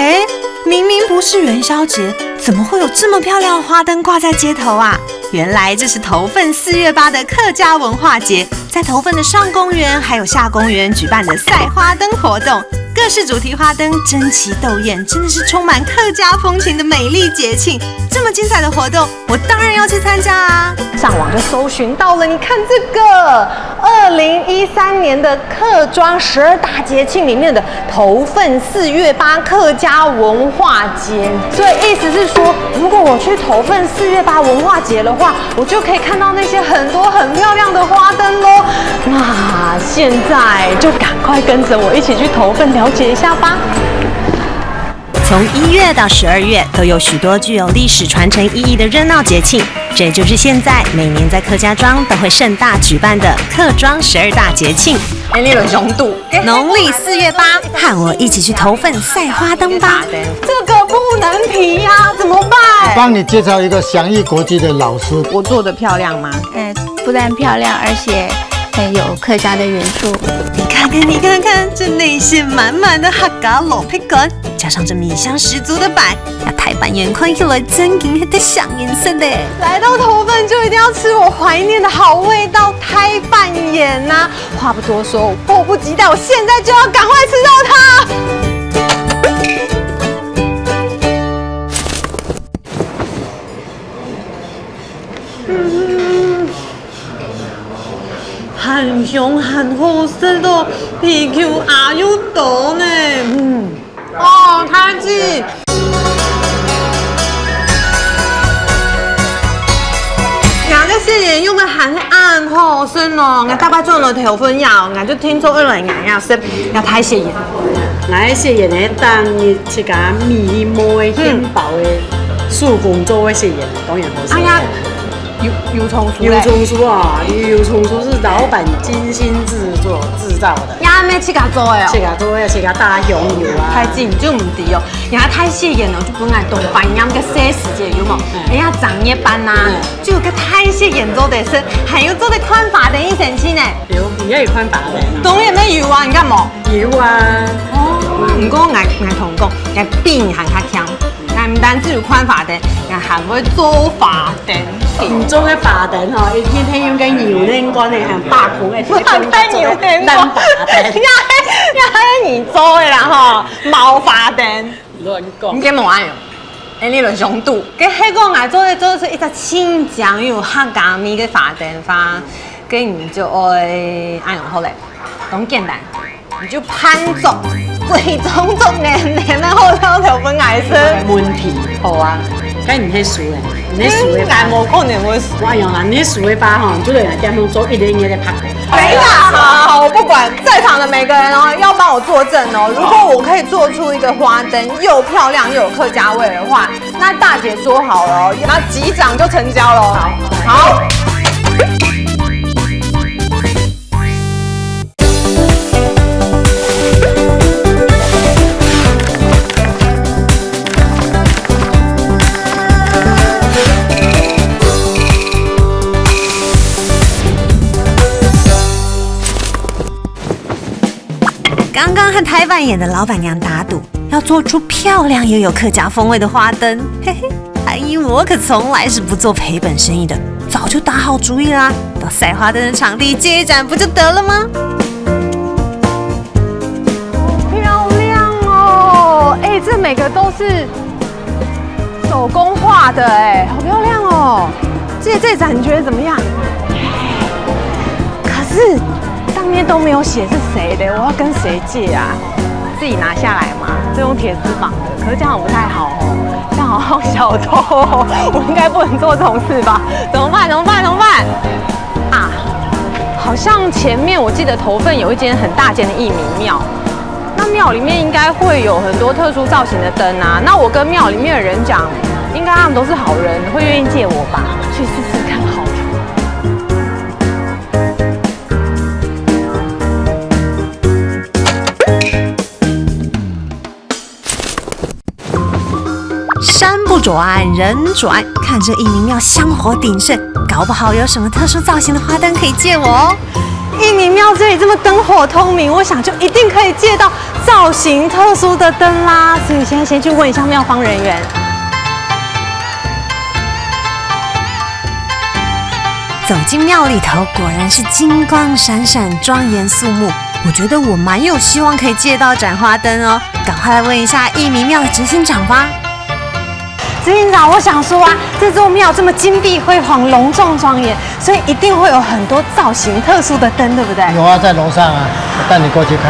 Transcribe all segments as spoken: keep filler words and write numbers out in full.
哎，明明不是元宵节，怎么会有这么漂亮的花灯挂在街头啊？原来这是头份四月八的客家文化节，在头份的上公园还有下公园举办的赛花灯活动，各式主题花灯争奇斗艳，真的是充满客家风情的美丽节庆。这么精彩的活动，我当然要去参加啊！上网就搜寻到了，你看这个二零一三年的客庄十二大节庆里面的头份四月八客家文化节，所以意思是说，如果我去头份四月八文化节的话，我就可以看到那些很多很漂亮的花灯喽。那现在就赶快跟着我一起去头份了解一下吧。从一月到十二月，都有许多具有历史传承意义的热闹节庆，这就是现在每年在客家庄都会盛大举办的客庄十二大节庆。哎，你的雄度，农历四月八，和我一起去头份赛花灯吧。这个不能皮呀、啊，怎么办？ 帮你介绍一个祥义国际的老师。 我做的漂亮吗？ 呃，不但漂亮，而且很有客家的元素。 你看看，你看看，这内馅满满的客家老皮干，加上这米香十足的板，那台板眼看起来真银的香颜色的。来到头份就一定要吃我怀念的好味道台板眼呐、啊！话不多说，我迫不及待，我现在就要赶快吃到它。嗯，很香很好吃哦，皮 Q 啊又多呢。嗯，哦，太子。俺这些人用的很暗好深哦，俺大把做了头份药，俺就听说有人俺要食，俺太谢盐。 俺些盐呢，当你去个米毛的纤薄的树工做的些盐，当然好吃。哎呀， 油油葱酥， 油葱酥啊，油葱酥是老板精心制作制造的。 呀，咩去家做的哦？ 去家做的，去家大香油啊。 太近就唔对哦，人家太谢盐了，就本来东班样个小时节有冇？哎呀，长夜班呐，就有个太谢盐做的是，还有做的宽发的一神器呢。 有，你也有宽发的。 当然咩油啊，你干嘛？ 油啊。 哦，唔过我我同讲，我变行较强。唔單止有寬發燈，人還會做發燈。 唔做嘅發燈嗬，一天天用嘅油呢，乾嚟係八股嘅。 發燈油燈， 燈發燈。 呀呀，你做嘅啦嗬，冇發燈。 亂講。 唔記冇愛用，誒你嚟上度。嘅迄個我做嘅做是一隻清醬有客家味嘅發燈花，跟你就愛愛用好咧，咁簡單，你就攀足。貴種種年年咧，好多條粉顏色。 滿皮好啊，梗唔係熟嘅，唔係熟嘅。 但冇可能會。 我用啦，你熟嘅花哈，就嚟點樣做一點嘢嚟拍嘅。 等一下，好好，我不管，在場的每個人哦，要幫我作證哦。如果我可以做出一個花燈又漂亮又有客家味的話，那大姐說好了哦，那擊掌就成交了。好。好。刚刚和台板眼的老板娘打赌，要做出漂亮又有客家风味的花灯。嘿嘿，阿姨我可从来是不做赔本生意的，早就打好主意啦，到赛花灯的场地接一盏不就得了吗？好漂亮哦！哎，这每个都是手工画的，哎，好漂亮哦！借这盏你觉得怎么样？可是。上面都没有写是谁的，我要跟谁借啊？自己拿下来嘛，是用铁丝绑的，可是这样不太好哦，这样好像小偷哦，我应该不能做这种事吧？怎么办？怎么办？怎么办？啊，好像前面我记得头份有一间很大间的义民庙，那庙里面应该会有很多特殊造型的灯啊。那我跟庙里面的人讲，应该他们都是好人，会愿意借我吧？去试试看好了。山不转人转，看这义民庙香火鼎盛，搞不好有什么特殊造型的花灯可以借我哦。义民庙这里这么灯火通明，我想就一定可以借到造型特殊的灯啦，所以现在先去问一下庙方人员。走进庙里头，果然是金光闪闪、庄严肃穆。我觉得我蛮有希望可以借到斩花灯哦，赶快来问一下义民庙的执行长吧。执行长，我想说啊，这座庙这么金碧辉煌、隆重庄严，所以一定会有很多造型特殊的灯，对不对？ 有啊，在楼上啊，我带你过去看。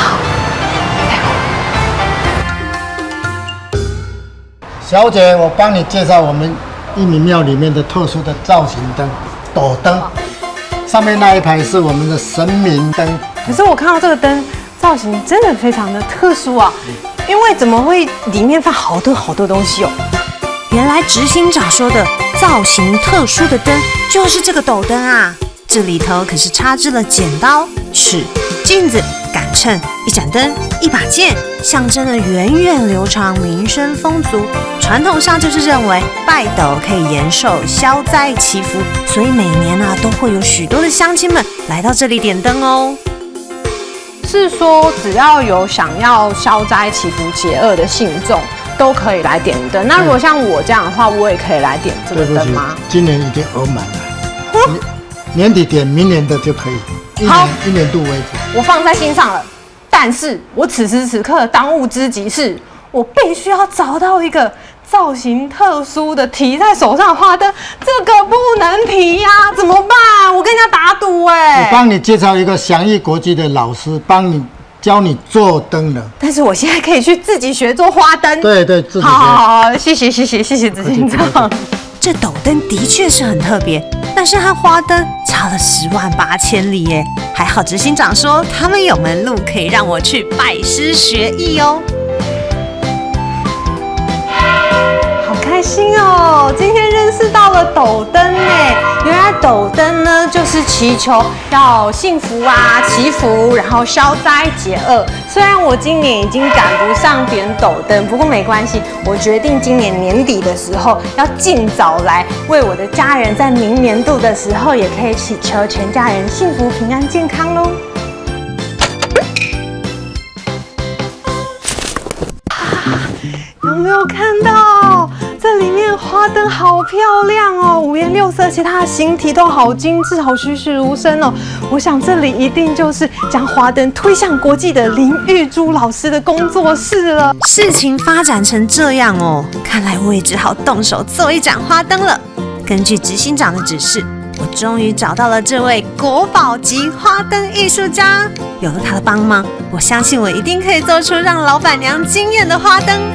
小姐，我帮你介绍我们义民庙里面的特殊的造型灯——斗灯。上面那一排是我们的神明灯。 可是我看到这个灯造型真的非常的特殊啊，因为怎么会里面放好多好多东西哦？原来执行长说的造型特殊的灯就是这个斗灯啊！这里头可是插置了剪刀、尺、镜子、杆秤、一盏灯、一把剑，象征了源远流长、民生丰足。传统上就是认为拜斗可以延寿、消灾祈福，所以每年啊都会有许多的乡亲们来到这里点灯哦。是说只要有想要消灾祈福解厄的信众，都可以来点灯。那如果像我这样的话，我也可以来点这个灯吗？ 今年已经额满了，年底点，明年的就可以，一年一年度为止。 我放在心上了。但是我此时此刻的当务之急是，我必须要找到一个造型特殊的提在手上的花灯，这个不能提呀、啊，怎么办？我跟人家打赌哎、欸。 我帮你介绍一个祥益国际的老师，帮你教你做灯了。 但是我现在可以去自己学做花灯。 对对，自己学。 好好好，谢谢谢谢谢谢执行长。这斗灯的确是很特别，但是和花灯差了十万八千里耶。还好执行长说他们有门路可以让我去拜师学艺哦。好开心哦！今天认识到了斗灯哎，原来斗灯呢就是祈求要幸福啊、祈福，然后消灾解厄。虽然我今年已经赶不上点斗灯，不过没关系，我决定今年年底的时候要尽早来，为我的家人在明年度的时候也可以祈求全家人幸福、平安、健康喽。有没有看到这里面花灯好漂亮哦，五颜六色，其他的形体都好精致，好栩栩如生哦。我想这里一定就是将花灯推向国际的林玉珠老师的工作室了。事情发展成这样哦，看来我也只好动手做一盏花灯了。根据执行长的指示，我终于找到了这位国宝级花灯艺术家。有了他的帮忙，我相信我一定可以做出让老板娘惊艳的花灯。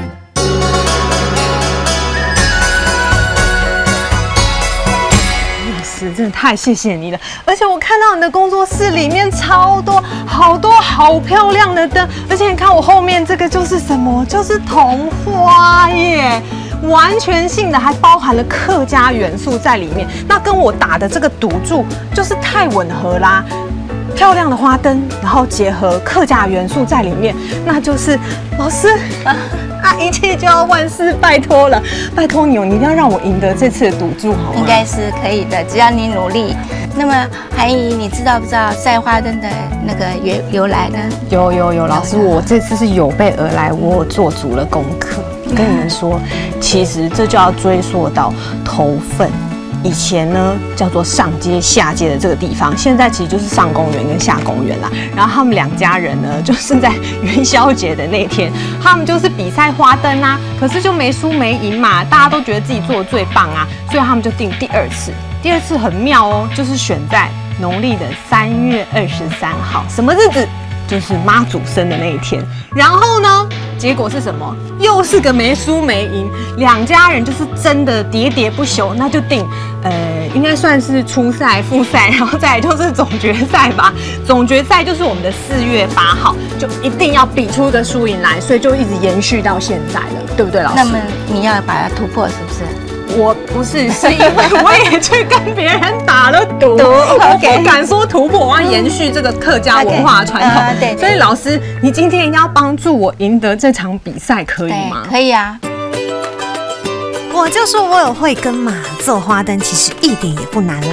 真的太谢谢你了，而且我看到你的工作室里面超多好多好漂亮的灯，而且你看我后面这个就是什么？就是桐花耶，完全性的还包含了客家元素在里面。那跟我打的这个赌注就是太吻合啦。漂亮的花灯，然后结合客家元素在里面，那就是老师啊，啊一切就要万事拜托了，拜托你哦，你一定要让我赢得这次的赌注，好吗？ 应该是可以的，只要你努力。那么韩姨，你知道不知道晒花灯的那个由由来呢？ 有有有，老师，我这次是有备而来，我有做足了功课。跟你们说，其实这就要追溯到头份。以前呢叫做上街下街的这个地方，现在其实就是上公园跟下公园啦。然后他们两家人呢，就是在元宵节的那天，他们就是比赛花灯啊，可是就没输没赢嘛，大家都觉得自己做的最棒啊，所以他们就定第二次。第二次很妙哦，就是选在农历的三月二十三号，什么日子？就是妈祖生的那一天。然后呢，结果是什么？又是个没输没赢，两家人就是真的喋喋不休，那就定，呃，应该算是初赛、复赛，然后再来就是总决赛吧。总决赛就是我们的四月八号，就一定要比出个输赢来，所以就一直延续到现在了，对不对，老师？ 那么你要把它突破，是不是？ 我不是，是因为我也去跟别人打了赌，我不敢说突破，我要延续这个客家文化传统。Okay. Uh, 对对，所以老师，你今天一定要帮助我赢得这场比赛，可以吗？ 可以啊。 我就说我有会跟嘛，做花灯其实一点也不难啦。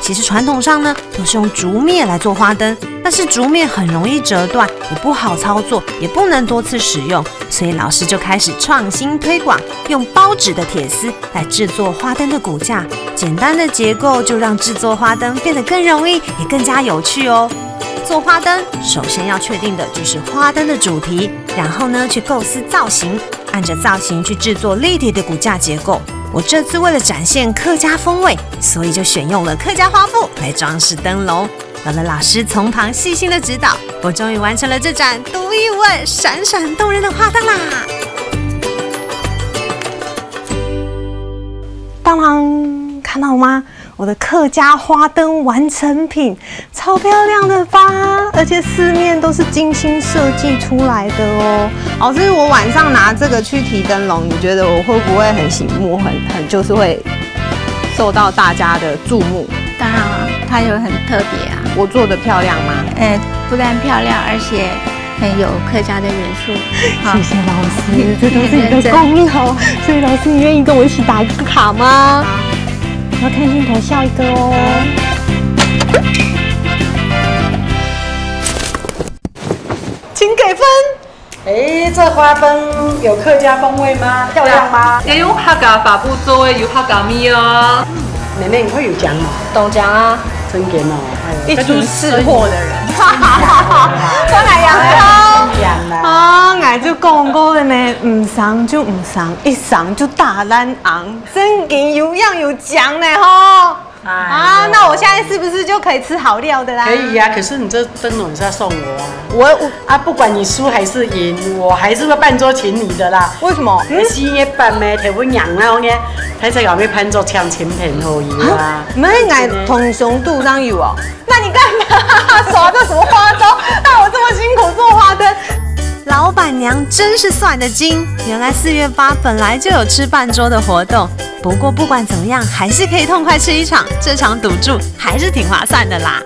其实传统上呢，都是用竹篾来做花灯，但是竹篾很容易折断，也不好操作，也不能多次使用，所以老师就开始创新推广，用包纸的铁丝来制作花灯的骨架。简单的结构就让制作花灯变得更容易，也更加有趣哦。做花灯，首先要确定的就是花灯的主题，然后呢去构思造型，按着造型去制作立体的骨架结构。我这次为了展现客家风味，所以就选用了客家花布来装饰灯笼。有了老师从旁细心的指导，我终于完成了这盏独一无二、闪闪动人的花灯啦！当当，看到吗？我的客家花灯完成品，超漂亮的吧？而且四面都是精心设计出来的哦。老师，我晚上拿这个去提灯笼，你觉得我会不会很醒目，很很就是会受到大家的注目？ 当然了，它有很特别啊。 我做的漂亮吗？ 呃，不但漂亮，而且很有客家的元素。 谢谢老师，这都是你的功劳。所以老师，你愿意跟我一起打一个卡吗？要看镜头笑一个哦。请给分。 哎，这花灯有客家风味吗？漂亮吗？ 要用客家法布做的，有客家味哦。 妹妹，你会有奖吗？ 懂奖啊！ 真给哦， 一出识货的人。我来养他。啊，我就讲过了呢，唔上就唔上，一上就大蓝昂，真给有样有奖呢吼。啊，那我现在是不是就可以吃好料的啦？ 可以啊，可是你这灯笼是要送我啊。 我我啊，不管你输还是赢，我还是会办桌请你的啦。 为什么？ 嗯，是因办咩，台湾人啊，呢，睇才后面办桌抢钱片好有啊。 唔系挨同熊肚上有哦。那你干嘛耍这什么花招，害我这么辛苦做花灯？老板娘真是算得精，原来四月八本来就有吃半桌的活动。不过不管怎么样，还是可以痛快吃一场，这场赌注还是挺划算的啦。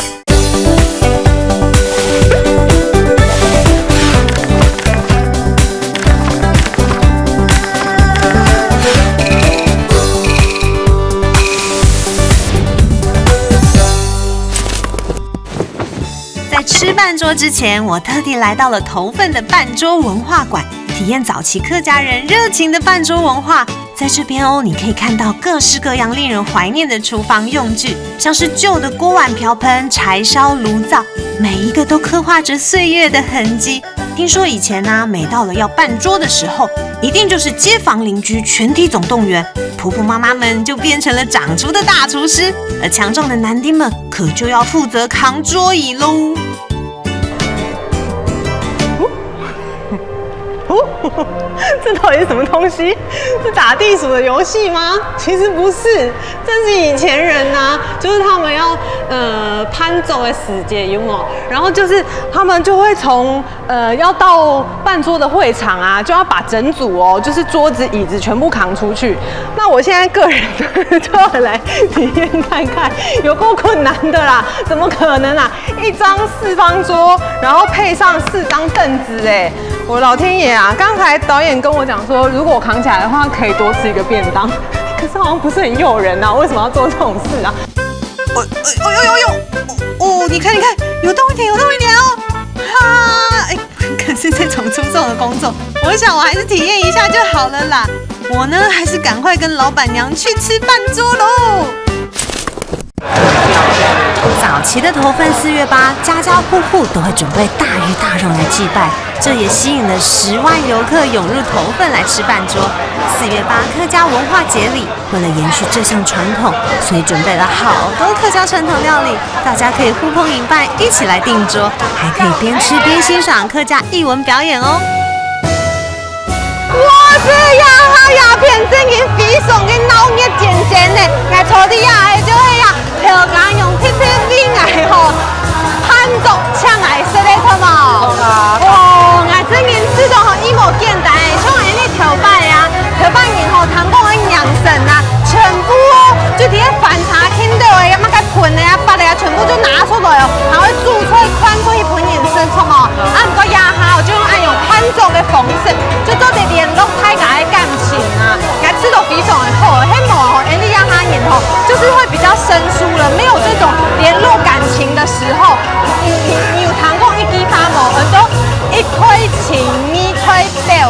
在吃半桌之前，我特地来到了头份的半桌文化馆，体验早期客家人热情的半桌文化。在这边哦，你可以看到各式各样令人怀念的厨房用具，像是旧的锅碗瓢盆、柴烧炉灶，每一个都刻画着岁月的痕迹。听说以前呢、啊，每到了要办桌的时候，一定就是街坊邻居全体总动员，婆婆妈妈们就变成了掌厨的大厨师，而强壮的男丁们可就要负责扛桌椅喽。这到底是什么东西？是打地鼠的游戏吗？其实不是，这是以前人呐、啊，就是他们要呃攀走的时间有没有？然后就是他们就会从呃要到办桌的会场啊，就要把整组哦，就是桌子椅子全部扛出去。那我现在个人就要来体验看看，有够困难的啦，怎么可能啊？一张四方桌，然后配上四张凳子，哎，我老天爷啊！刚才导演跟我讲说，如果我扛起来的话，可以多吃一个便当。可是好像不是很诱人啊，为什么要做这种事啊？哦哦呦呦呦！哦，你看你看，有动一点，有动一点哦！哈，哎，可是这种出众的工作，我想我还是体验一下就好了啦。我呢，还是赶快跟老板娘去吃半桌喽。早期的头份四月八，家家户户都会准备大鱼大肉来祭拜，这也吸引了十万游客涌入头份来吃半桌。四月八客家文化节里，为了延续这项传统，所以准备了好多客家传统料理，大家可以呼朋引伴一起来订桌，还可以边吃边欣赏客家艺文表演哦。我是呀哈呀片正经非常的闹热尖尖的，我坐的呀就会呀，客家用特色味来吼，汉族抢来食的好冇？哦，我正经这种吼一模简单，像人哋头摆呀，头摆然后汤讲的养生啊，全部哦就伫个饭茶听到的呀，乜个盆的呀、八的呀，全部就拿出来哦，然后煮出来宽出一盆延伸出哦，啊唔过呀哈，就用按用汉族的方式，就做啲联络大家的感情啊，我吃到非常的好，迄毛吼，人哋呀哈然后就是会比较生疏了，没有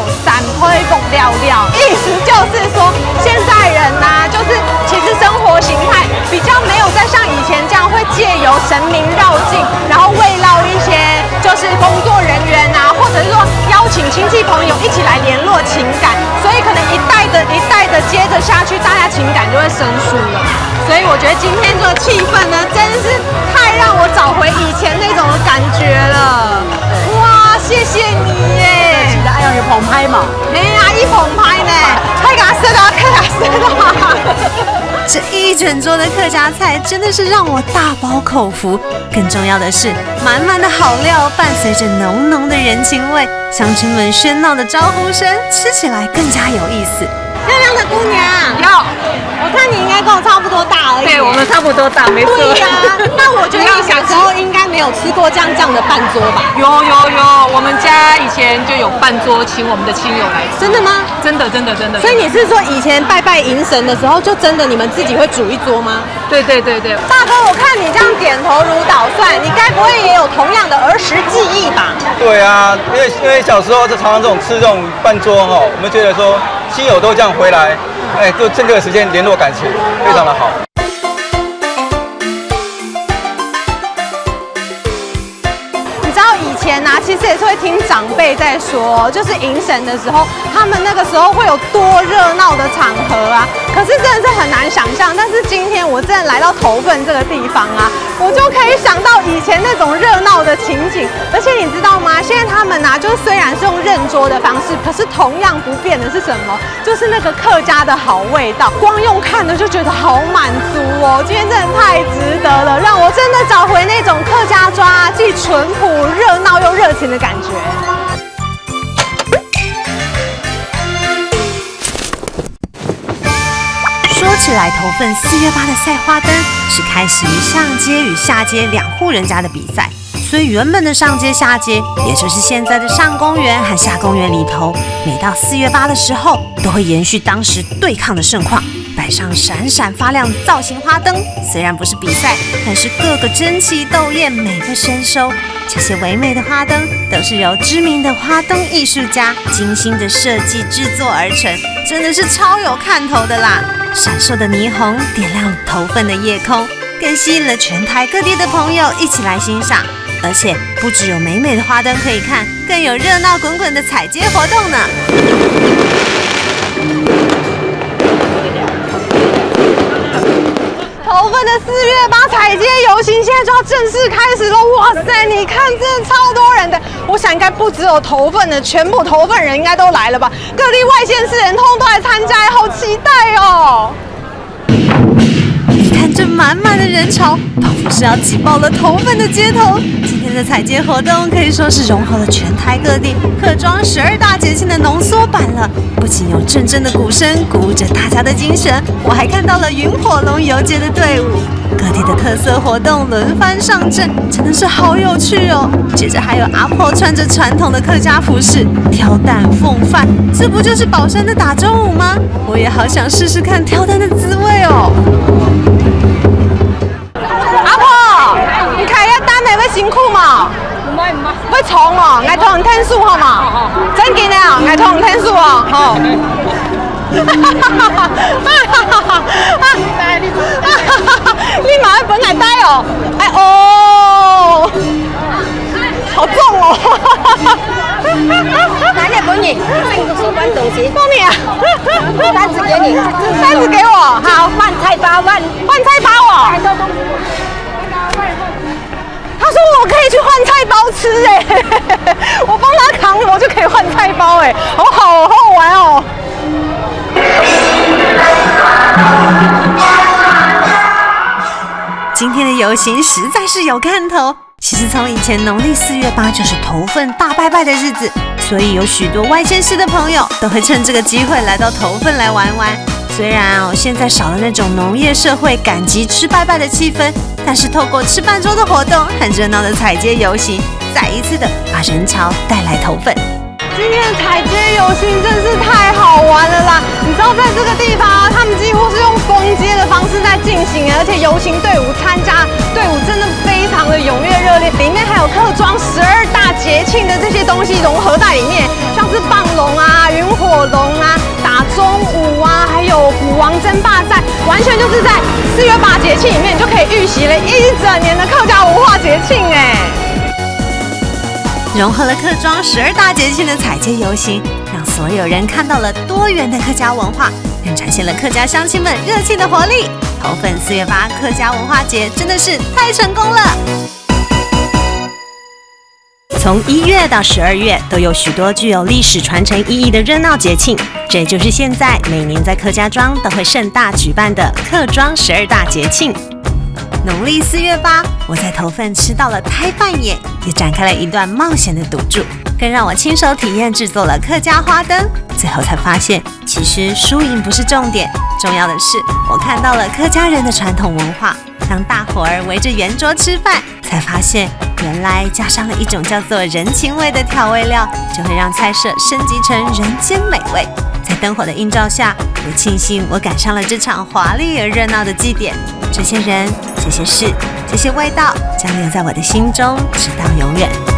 散推拱料料，意思就是说，现在人呐、啊，就是其实生活形态比较没有再像以前这样会借由神明绕境，然后慰劳一些就是工作人员啊，或者是说邀请亲戚朋友一起来联络情感，所以可能一代的一代的接着下去，大家情感就会生疏了。所以我觉得今天这个气氛呢，真是太让我找回以前那种感觉了。哇，谢谢你耶！ 记得哎呀，你澎湃嘛？ 哎呀，一澎湃呢，快给他塞到，快给他塞到。这一整桌的客家菜真的是让我大饱口福。更重要的是，满满的好料伴随着浓浓的人情味，乡亲们喧闹的招呼声，吃起来更加有意思。漂亮的姑娘， 要， 我看你应该跟我差不多大而已。 对我们差不多大，没错。 对呀、啊，那我觉得你小时候应该没有吃过这样这样的半桌吧？ 有有有，我们家以前就有办桌，请我们的亲友来吃。 真的吗？ 真的真的真的。 所以你是说以前拜拜迎神的时候，就真的你们自己会煮一桌吗？ 对对对对。 大哥，我看你这样点头如捣蒜，你该不会也有同样的儿时记忆吧？ 对啊，因为因为小时候就常常这种吃这种半桌哈，我们觉得说亲友都这样回来，哎，就趁这个时间联络感情，非常的好。 以前啊，其实也是会听长辈在说，就是迎神的时候，他们那个时候会有多热闹的场合啊。可是真的是很难想象。但是今天我真的来到头份这个地方啊，我就可以想到以前那种热闹的情景。而且你知道吗？现在他们啊，就是虽然是用认桌的方式，可是同样不变的是什么？就是那个客家的好味道，光用看的就觉得好满足哦。今天真的太值得了，让我真的找回那种客家庄啊，既淳朴热闹又热情的感觉。说起来，头份四月八的赛花灯是开始于上街与下街两户人家的比赛，所以原本的上街下街，也就是现在的上公园和下公园里头，每到四月八的时候，都会延续当时对抗的盛况，摆上闪闪发亮的造型花灯。虽然不是比赛，但是各个争奇斗艳，每个身收。这些唯美的花灯都是由知名的花灯艺术家精心的设计制作而成，真的是超有看头的啦！闪烁的霓虹点亮头份的夜空，更吸引了全台各地的朋友一起来欣赏。而且不只有美美的花灯可以看，更有热闹滚滚的踩街活动呢。头份的四月八踩街游行现在就要正式开始了！哇塞，你看，真的超多人的。我想应该不只有头份的，全部头份人应该都来了吧？各地外县市人通通都来参加，好期待哦！你看这满满的人潮，仿佛是要挤爆了头份的街头。今天的踩街活动可以说是融合了全台各地客庄十二大节庆的浓缩版了。不仅有阵阵的鼓声鼓舞着大家的精神，我还看到了云火龙游街的队伍。各地的特色活动轮番上阵，真的是好有趣哦。接着还有阿婆穿着传统的客家服饰挑担奉饭，这不就是宝山的打钟舞吗？我也好想试试看挑担的滋味哦。阿婆，你开下单的要辛苦嘛？唔係唔係，要重哦，挨同天數好嘛？真嘅啊，挨同天數哦，好。你马上本来呆哦，哎哦，好重哦！ 拿给本你，这个手办东西。 帮你啊， 单子给你， 单子给我，好， 换菜包换换菜包哦。他说我可以去换菜包吃哎，我帮他扛，我就可以换菜包哎，好好哦，好好玩哦。今天的游行实在是有看头。其实从以前农历四月八就是头份大拜拜的日子，所以有许多外县市的朋友都会趁这个机会来到头份来玩玩。虽然哦现在少了那种农业社会赶集吃拜拜的气氛，但是透过吃饭桌的活动和热闹的踩街游行，再一次的把人潮带来头份。今天的踩街游行真是太好玩了啦！你知道在这个地方啊，他们几乎是用封街的方式在进行，而且游行队伍参加队伍真的非常的踊跃热烈，里面还有客庄十二大节庆的这些东西融合在里面，像是棒龙啊。 灯霸在，完全就是在四月八节庆里面就可以预习了一整年的客家文化节庆哎。 融合了客庄十二大节庆的踩街游行，让所有人看到了多元的客家文化，更展现了客家乡亲们热情的活力。头份四月八客家文化节真的是太成功了！从一月到十二月，都有许多具有历史传承意义的热闹节庆，这就是现在每年在客家庄都会盛大举办的客庄十二大节庆。农历四月八，我在头份吃到了胎饭眼，也展开了一段冒险的赌注，更让我亲手体验制作了客家花灯。最后才发现，其实输赢不是重点，重要的是我看到了客家人的传统文化。当大伙儿围着圆桌吃饭，才发现原来加上了一种叫做人情味的调味料，就会让菜色升级成人间美味。在灯火的映照下，我庆幸我赶上了这场华丽而热闹的祭典。这些人、这些事、这些味道，将留在我的心中，直到永远。